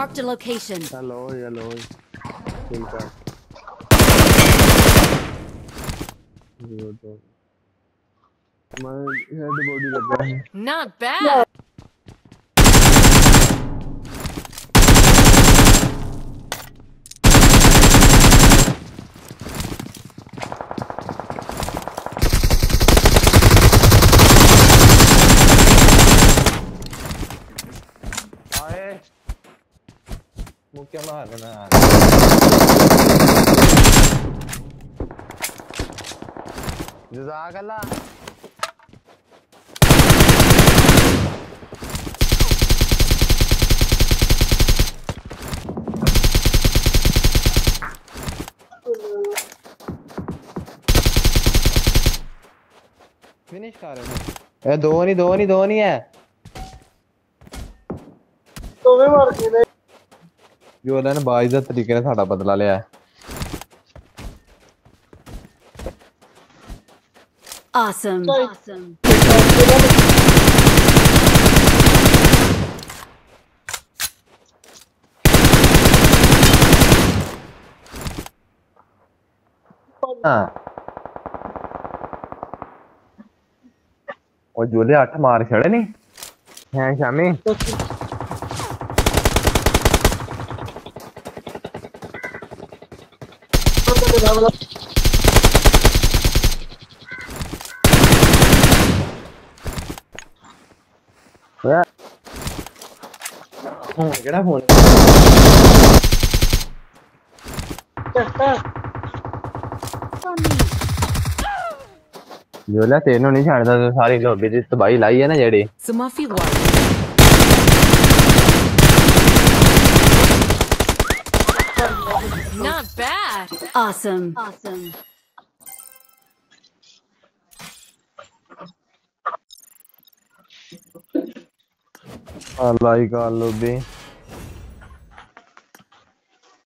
Marked a location. Hello hello इनका ये तो मैं हेड बॉडी कर रहा है। Not bad. आए मुक्के मार देना जज़ाकल्लाह फिनिश कर रहे हो ए दो नहीं है तो वे मार के ले जो ਉਹਨਾਂ ਨੇ ਬਾਜ਼ ਦਾ ਤਰੀਕੇ ਨਾਲ ਸਾਡਾ ਬਦਲਾ ਲਿਆ ਹੈ Awesome. Awesome. ਹਾਂ ਉਹ ਜੋਲੇ 8 ਮਾਰ ਛੜੇ ਨਹੀਂ ਹੈ ਸ਼ਾਮੀ ਕਿਹੜਾ ਫੋਨ ਜੋਲਾ ਤੈਨੂੰ ਨਹੀਂ ਛੱਡਦਾ ਤੂੰ ਸਾਰੀ ਲੋਬੀ ਦੀ ਤਬਾਹੀ ਲਾਈ ਹੈ ਨਾ ਜਿਹੜੀ Sumafi water. Not bad. Awesome. Awesome. ਲਾਈ ਕਰ ਲੋਬੀ